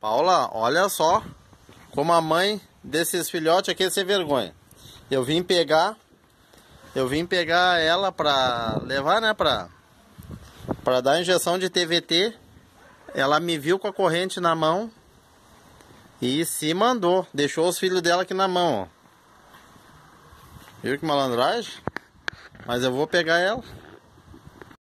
Paula, olha só como a mãe desses filhotes aqui é sem vergonha. Eu vim pegar ela pra levar, né, pra dar injeção de TVT. Ela me viu com a corrente na mão e se mandou. Deixou os filhos dela aqui na mão, ó. Viu que malandragem? Mas eu vou pegar ela.